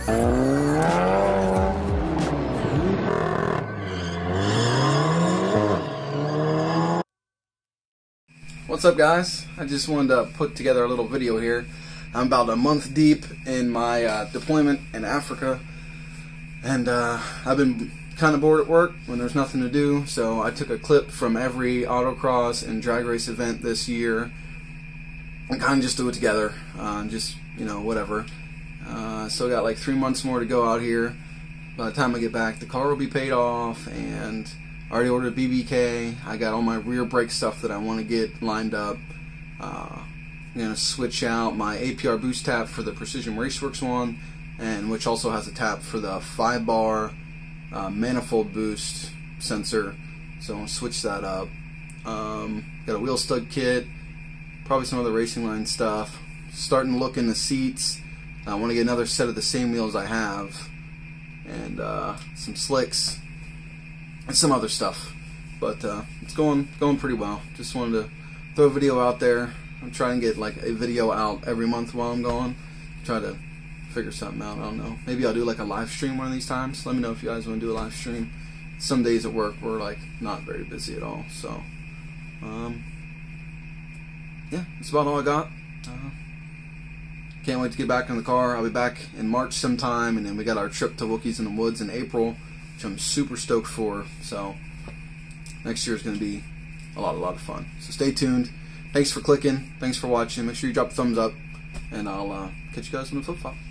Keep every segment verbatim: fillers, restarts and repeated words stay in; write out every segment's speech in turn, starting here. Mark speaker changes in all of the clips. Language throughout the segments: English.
Speaker 1: What's up, guys? I just wanted to put together a little video here. I'm about a month deep in my uh, deployment in Africa, and uh, I've been kind of bored at work when there's nothing to do, so I took a clip from every autocross and drag race event this year and kind of just threw it together, uh, just, you know, whatever. Uh, still got like three months more to go out here. By the time I get back, the car will be paid off, and I already ordered a B B K. I got all my rear brake stuff that I want to get lined up. Uh, I'm going to switch out my A P R boost tap for the Precision Raceworks one, and which also has a tap for the five bar uh, manifold boost sensor. So I'm going to switch that up. Um, got a wheel stud kit, probably some other racing line stuff. Starting to look in the seats. I want to get another set of the same wheels I have, and uh, some slicks and some other stuff. But uh, it's going going pretty well. Just wanted to throw a video out there. I'm trying to get like a video out every month while I'm gone. Try to figure something out. I don't know. Maybe I'll do like a live stream one of these times. Let me know if you guys want to do a live stream. Some days at work we're like not very busy at all. So um, yeah, that's about all I got. Uh, can't wait to get back in the car. I'll be back in March sometime, and then we got our trip to Wookiees in the Woods in April, which I'm super stoked for. So next year is going to be a lot, a lot of fun. So stay tuned. Thanks for clicking. Thanks for watching. Make sure you drop a thumbs up, and I'll uh, catch you guys on the flip flop.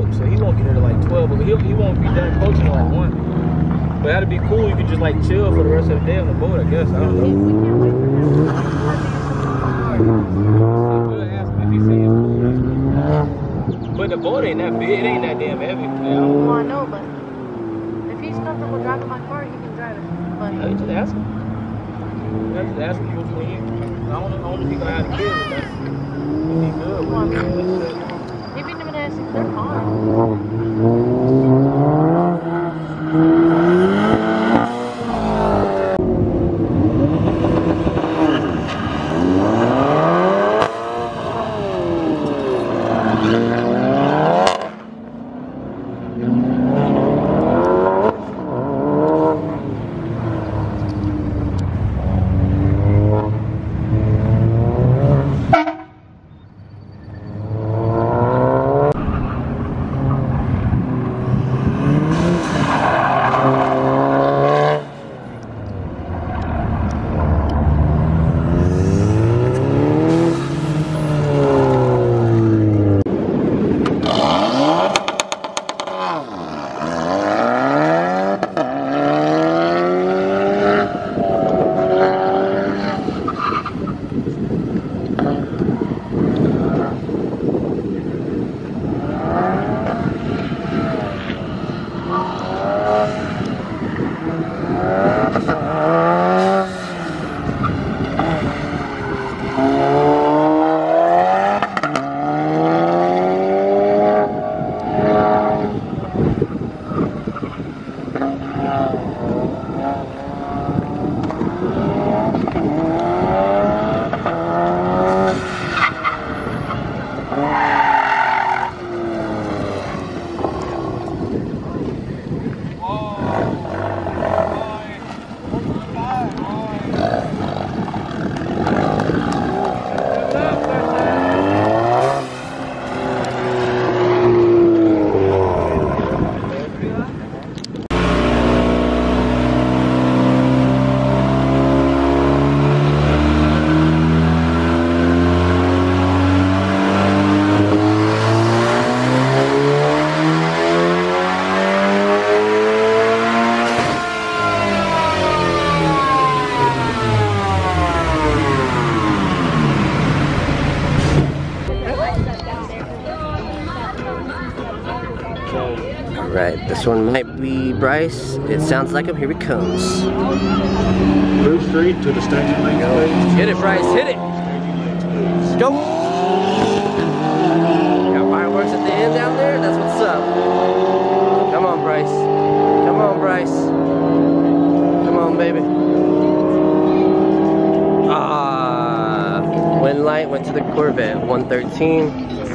Speaker 2: coach, so he won't get here to like twelve, but he'll, he won't be done coaching at like one. But that'd be cool. You could just like chill for the rest of the day on the boat, I guess. I don't know. We'll ask him if he see him. But the boat ain't that big. It ain't that damn heavy.
Speaker 3: Well, I know, but if he's comfortable driving my car, he can drive it. But
Speaker 2: yeah, just ask him. You just ask him when you. I don't know. I don't know if he gonna have the kids, but that's if he good.
Speaker 3: well, I mean, if you're gonna ask him, they're fine.
Speaker 4: Alright, this one might be Bryce. It sounds like him. Here he comes.
Speaker 5: Move straight to the staging lane. Go.
Speaker 4: Hit it, Bryce. Hit it. Go. Got fireworks at the end down there. That's what's up. Come on, Bryce. Come on, Bryce. Come on, baby. Ah, wind light went to the Corvette. one thirteen.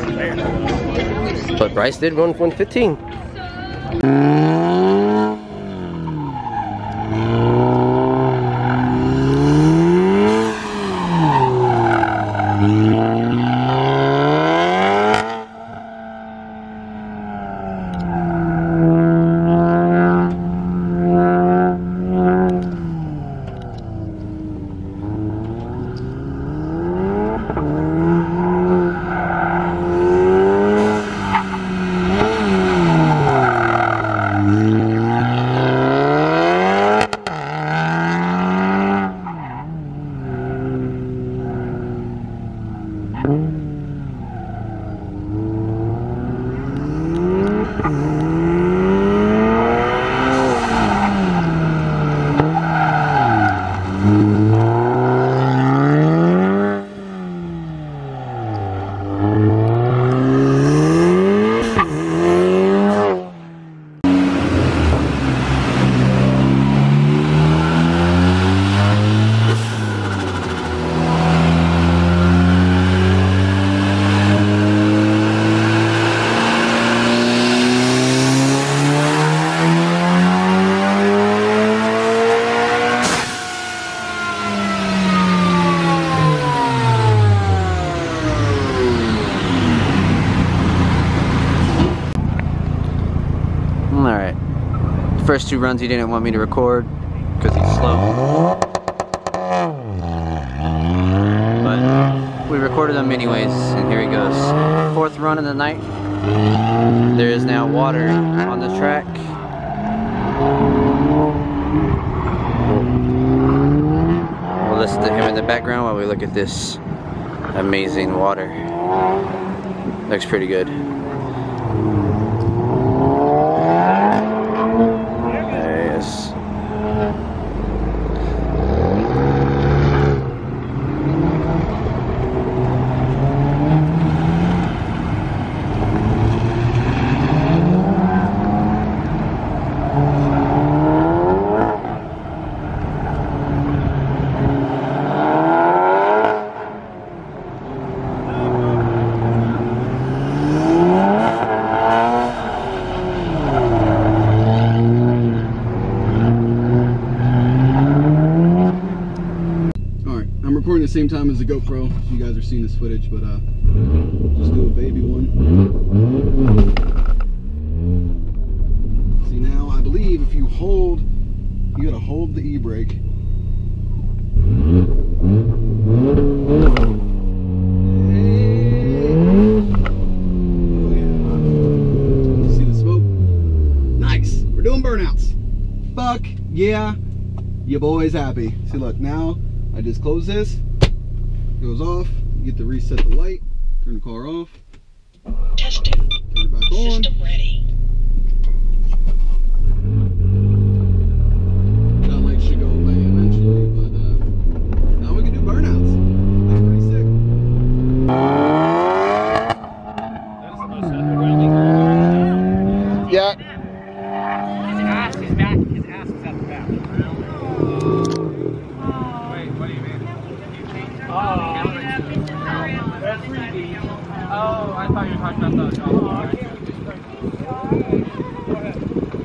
Speaker 4: But Bryce did run one fifteen. Alright. First two runs he didn't want me to record because he's slow. But we recorded them anyways, and here he goes. Fourth run of the night. There is now water on the track. We'll listen to him in the background while we look at this amazing water. Looks pretty good. There he is.
Speaker 1: Recording the same time as the GoPro, so you guys are seeing this footage, but uh, just do a baby one. See, now I believe if you hold, you gotta hold the e-brake. Oh yeah. See the smoke? Nice. We're doing burnouts. Fuck yeah, your boy's happy. See, look now. I just close this, goes off, you get to reset the light, turn the car off,
Speaker 6: testing,
Speaker 1: turn it back on.
Speaker 6: System ready.
Speaker 1: That light should go away eventually, but uh, now we can do burnouts. That's pretty sick. Yeah.
Speaker 2: His ass is back. His ass is at the back. Oh, I thought you were talking about the. Oh, I can't just Go ahead.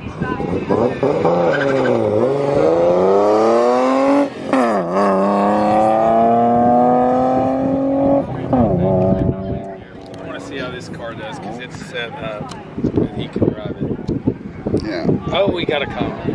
Speaker 2: I want to see how this car does because it's set up that he can drive it.
Speaker 1: Yeah.
Speaker 2: Oh, we got a comment.